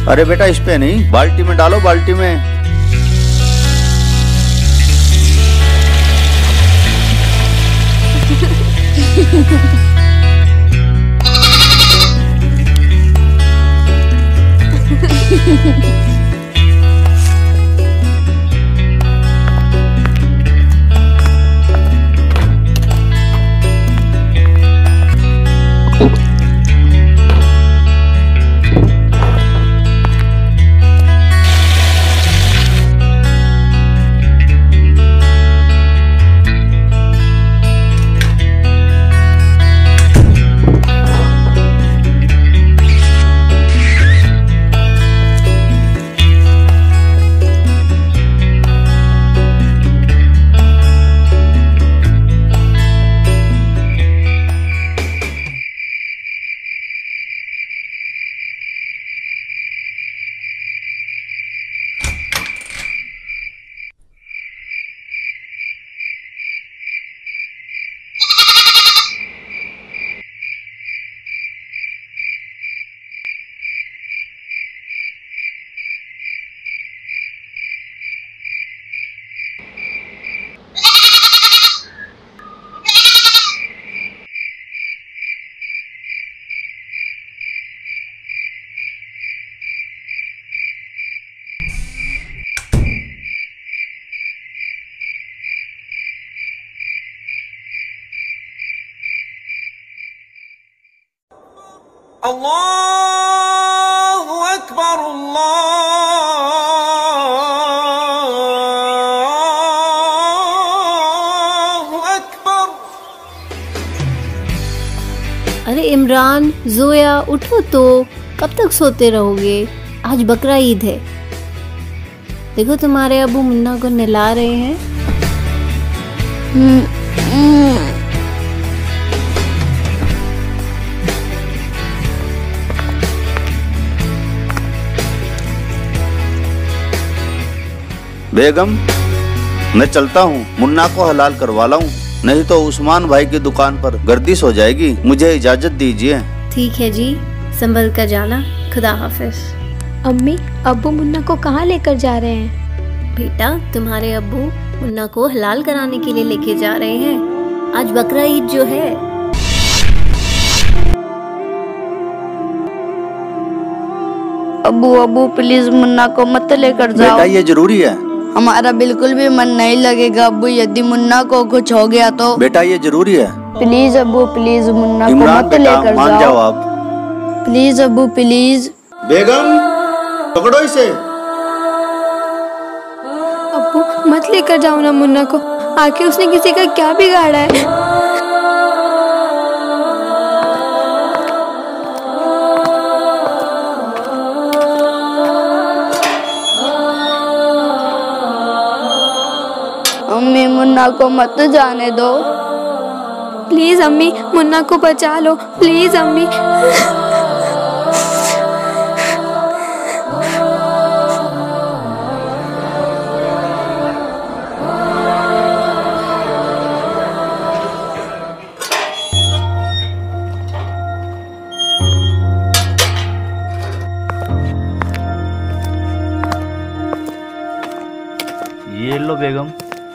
अरे बेटा इस पे नहीं, बाल्टी में डालो, बाल्टी में। अल्लाहु अकबर, अल्लाहु अकबर। अरे इमरान, जोया उठो तो, कब तक सोते रहोगे? आज बकरा ईद है। देखो तुम्हारे अबू मुन्ना को नहला रहे हैं। बेगम, मैं चलता हूँ, मुन्ना को हलाल करवा लाऊं, नहीं तो उस्मान भाई की दुकान पर गर्दिश हो जाएगी। मुझे इजाजत दीजिए। ठीक है जी, संभल कर जाना। खुदा हाफिज। अम्मी, अब्बू मुन्ना को कहाँ लेकर जा रहे हैं? बेटा, तुम्हारे अब्बू मुन्ना को हलाल कराने के लिए लेके जा रहे हैं। आज बकरा ईद जो है। अब्बू अब्बू प्लीज मुन्ना को मत लेकर जाओ। बेटा ये जरूरी है। हमारा बिल्कुल भी मन नहीं लगेगा अब्बू, यदि मुन्ना को कुछ हो गया तो। बेटा ये जरूरी है। प्लीज अब्बू प्लीज मुन्ना को इमरान मत बेटा लेकर मान जाओ आप। प्लीज अब्बू प्लीज। बेगम पकड़ो इसे। अब्बू मत लेकर जाओ ना मुन्ना को, आखिर उसने किसी का क्या बिगाड़ा है? अम्मी मुन्ना को मत जाने दो। प्लीज अम्मी, मुन्ना को बचा लो, प्लीज अम्मी। ये लो बेगम।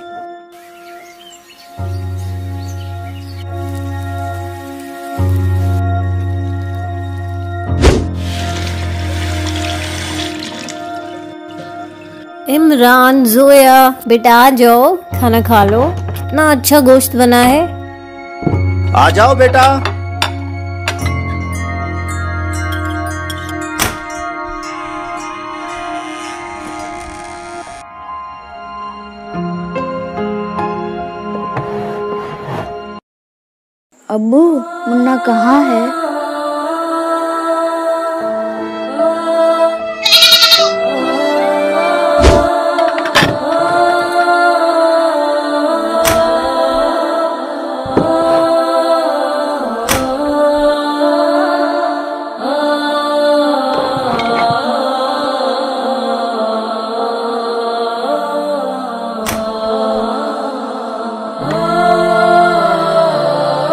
इमरान, जोया बेटा आ जाओ, खाना खा लो। कितना अच्छा गोश्त बना है। आ जाओ बेटा। अब्बू मुन्ना कहाँ है?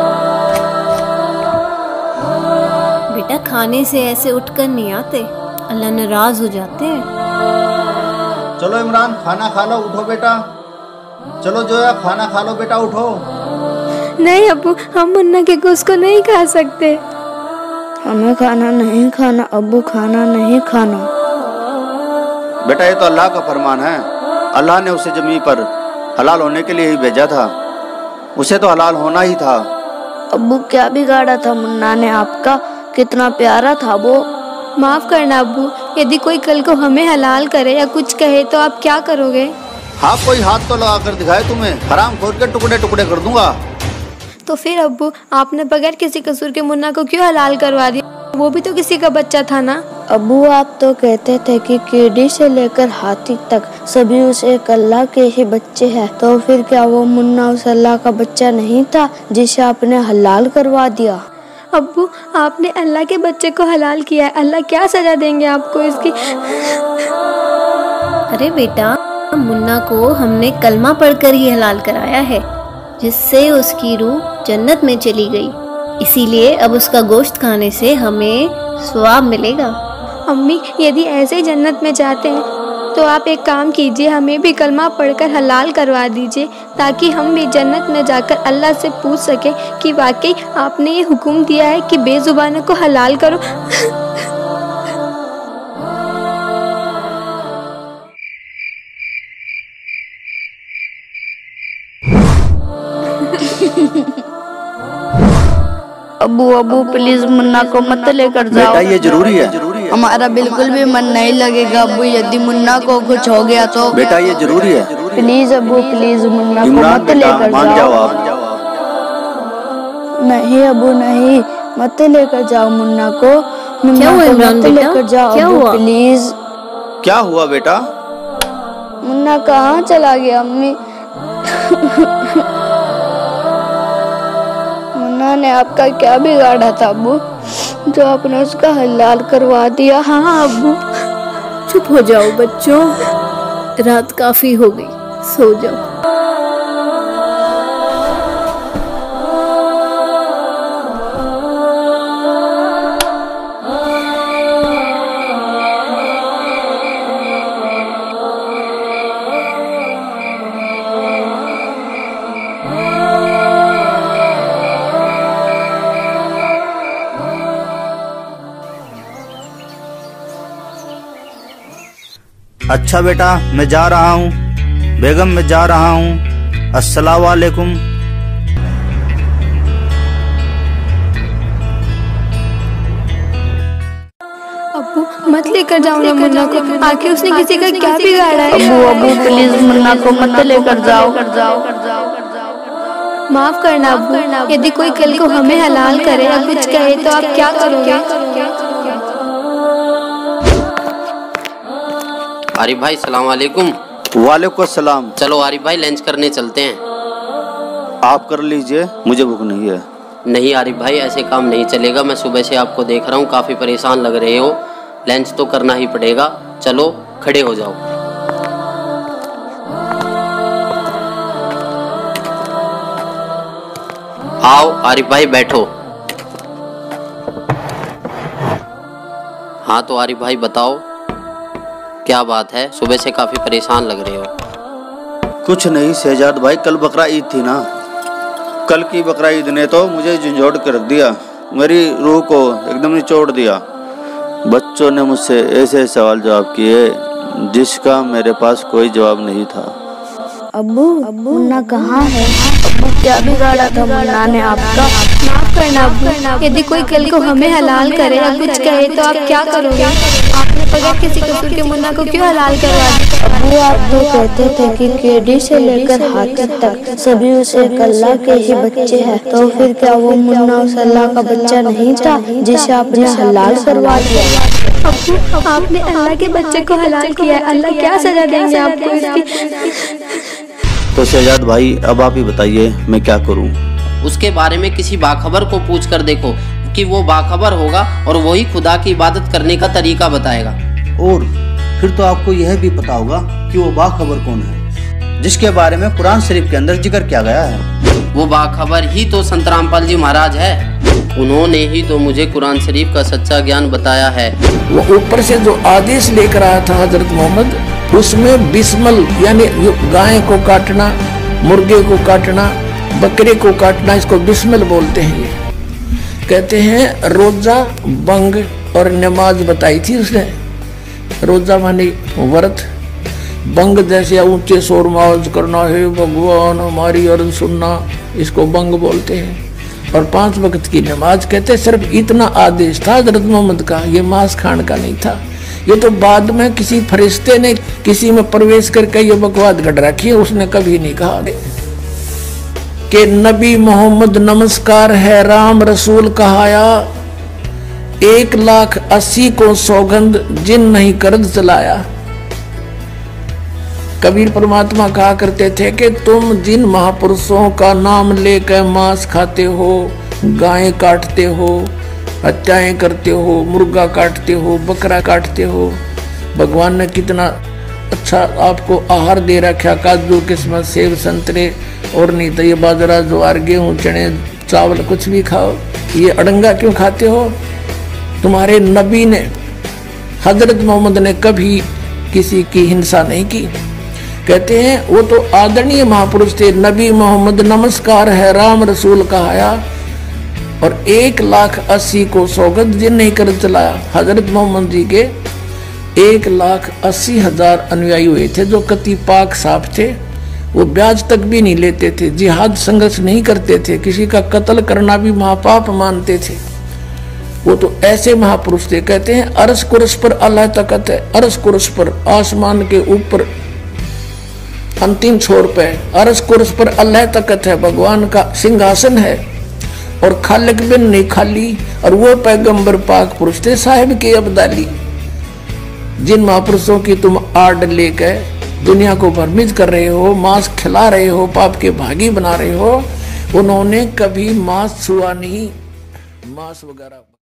खाने से ऐसे उठकर नहीं आते। अल्लाह नाराज हो जाते हैं। चलो इमरान, खाना खा लो, उठो बेटा। चलो जोया, खाना खा लो बेटा, उठो। नहीं अब्बू, हम मुन्ना के गोश्त को नहीं खा सकते। हमें खाना नहीं खाना अब्बू, खाना नहीं खाना। बेटा ये तो अल्लाह का फरमान है। अल्लाह ने उसे जमीन पर हलाल होने के लिए ही भेजा था, उसे तो हलाल होना ही था। अब्बू क्या बिगाड़ा था मुन्ना ने आपका, कितना प्यारा था वो। माफ करना अब्बू, यदि कोई कल को हमें हलाल करे या कुछ कहे तो आप क्या करोगे? हाँ, कोई हाथ तो लगा कर दिखाए तुम्हें, हराम खोर के टुकड़े टुकड़े कर दूंगा। तो फिर अब्बू, आपने बगैर किसी कसूर के मुन्ना को क्यों हलाल करवा दिया? वो भी तो किसी का बच्चा था ना। अब्बू आप तो कहते थे कि कीड़ी से लेकर हाथी तक सभी उस एक अल्लाह के ही बच्चे हैं, तो फिर क्या वो मुन्ना उस अल्लाह का बच्चा नहीं था जिसे आपने हलाल करवा दिया? अब्बू, आपने अल्लाह के बच्चे को हलाल किया है, अल्लाह क्या सजा देंगे आपको इसकी? अरे बेटा, मुन्ना को हमने कलमा पढ़कर ही हलाल कराया है, जिससे उसकी रूह जन्नत में चली गई। इसीलिए अब उसका गोश्त खाने से हमें सवाब मिलेगा। अम्मी, यदि ऐसे ही जन्नत में जाते हैं तो आप एक काम कीजिए, हमें भी कलमा पढ़कर हलाल करवा दीजिए, ताकि हम भी जन्नत में जाकर अल्लाह से पूछ सके कि वाकई आपने ये हुक्म दिया है कि बेजुबानों को हलाल करो। अब्बू अब्बू प्लीज मुन्ना को मत लेकर जाओ। बेटा ये जरूरी है। हमारा बिल्कुल भी मन नहीं लगेगा अब्बू, यदि मुन्ना को कुछ हो गया तो। बेटा ये जरूरी है। प्लीज अब्बू प्लीज मुन्ना को इमरान मत बेटा, लेकर मान जाओ आप। नहीं अब्बू नहीं, मत लेकर जाओ मुन्ना को। क्या हुआ इमरान मत बेटा? लेकर जाओ क्या अब्बू हुआ? प्लीज। क्या हुआ बेटा? मुन्ना कहाँ चला गया अम्मी? मुन्ना ने आपका क्या बिगाड़ा था अब्बू, जो आपने उसका हलाल करवा दिया? हाँ अब्बू, चुप हो जाओ बच्चों, रात काफी हो गई, सो जाओ। अच्छा बेटा, मैं जा रहा हूँ। बेगम मैं जा रहा हूँ। अस्सलाम वालेकुम। अब्बू मत लेकर जाओ ना मुन्ना को, आखिर उसने किसी का क्या बिगाड़ा है? अब्बू अब्बू प्लीज मुन्ना को मत लेकर जाओ। माफ करना अब्बू, यदि कोई कल को हमें हलाल करे या कुछ कहे तो आप क्या करोगे? आरिफ भाई सलाम वालेकुम। वालेकुम सलाम। चलो आरिफ भाई लंच करने चलते हैं। आप कर लीजिए, मुझे भूख नहीं है। नहीं आरिफ भाई, ऐसे काम नहीं चलेगा। मैं सुबह से आपको देख रहा हूँ, काफ़ी परेशान लग रहे हो। लंच तो करना ही पड़ेगा। चलो खड़े हो जाओ। आओ आरिफ भाई बैठो। हाँ तो आरिफ भाई बताओ, क्या बात है? सुबह से काफी परेशान लग रहे हो। कुछ नहीं शहजाद भाई, कल बकरा ईद थी ना। कल की बकरा ईद ने तो मुझे झंझोड़ कर रख दिया, मेरी रूह को एकदम निचोड़ दिया। बच्चों ने मुझसे ऐसे सवाल जवाब किए जिसका मेरे पास कोई जवाब नहीं था। अब्बू मुन्ना कहाँ है? अब्बू क्या बिगाड़ा था मुन्ना ने आपका? माफ करना अब्बू, यदि कोई कल को हमें हलाल करे या कुछ कहे तो आप क्या करोगे? आपने बगैर किसी कसूर के मुन्ना को क्यों हलाल करवा दिया? अब्बू आप तो कहते थे कि कीड़ी से लेकर हाथी तक सभी उस एक अल्लाह के ही बच्चे हैं, तो फिर क्या वो मुन्ना उस अल्लाह का बच्चा नहीं था जिसे आपने हलाल करवा दिया? अब्बू आपने अल्लाह के बच्चे को हलाल किया है, अल्लाह क्या सजा देंगे आपको इसकी? तो शहजाद भाई अब आप ही बताइए मैं क्या करूं? उसके बारे में किसी बाखबर को पूछ कर देखो कि वो बाखबर होगा और वही खुदा की इबादत करने का तरीका बताएगा। और फिर तो आपको यह भी पता होगा कि वो बाखबर कौन है जिसके बारे में कुरान शरीफ के अंदर जिक्र किया गया है। वो बाखबर ही तो संत रामपाल जी महाराज है। उन्होंने ही तो मुझे कुरान शरीफ का सच्चा ज्ञान बताया है। वो ऊपर से जो आदेश लेकर आया था हजरत मोहम्मद, उसमें बिस्मल यानी गाय को काटना, मुर्गे को काटना, बकरे को काटना, इसको बिस्मिल बोलते हैं। ये कहते हैं रोजा, बंग और नमाज बताई थी उसने। रोजा माने व्रत, बंग जैसे ऊंचे शोर माज करना है भगवान हमारी अर्ज सुनना, इसको बंग बोलते हैं। और 5 वक्त की नमाज कहते हैं। सिर्फ इतना आदेश था हजरत मोहम्मद का, ये मांस खाने का नहीं था। ये तो बाद में किसी फरिश्ते ने किसी में प्रवेश करके ये बकवाद गढ़ रखी है, उसने कभी नहीं कहा कि नबी मोहम्मद नमस्कार है राम रसूल कहाया, 1,80,000 को सौगंध जिन नहीं करद चलाया। कबीर परमात्मा कहा करते थे कि तुम जिन महापुरुषों का नाम लेकर मांस खाते हो, गायें काटते हो, हत्याएं करते हो, मुर्गा काटते हो, बकरा काटते हो, भगवान ने कितना अच्छा आपको आहार दे रखा, काजू किस्मत सेब संतरे, और नहीं तो ये बाजरा ज्वार गेहूं चने चावल कुछ भी खाओ। ये अड़ंगा क्यों खाते हो? तुम्हारे नबी ने हजरत मोहम्मद ने कभी किसी की हिंसा नहीं की। कहते हैं वो तो आदरणीय महापुरुष थे। नबी मोहम्मद नमस्कार है राम रसूल कहाया, और 1,80,000 को सौगंध जिन नहीं कर चलाया। हजरत मोहम्मद जी के 1,80,000 अनुयायी हुए थे जो कति पाक साफ थे। वो ब्याज तक भी नहीं लेते थे, जिहाद संघर्ष नहीं करते थे, किसी का कत्ल करना भी महापाप मानते थे। वो तो ऐसे महापुरुष थे। कहते हैं अरस कुरस पर अल्लाह तकत है, अरस कुरस पर आसमान के ऊपर अंतिम छोर पे अरस कुरस पर अल्लाह तकत है, भगवान का सिंहासन है, और खालिक बिन नहीं खाली। और वो पैगंबर पाक पुरुष थे साहिब के अब्दाली, जिन महापुरुषों की तुम आड़ लेकर दुनिया को भ्रमित कर रहे हो, मांस खिला रहे हो, पाप के भागी बना रहे हो। उन्होंने कभी मांस छुआ नहीं, मांस वगैरह।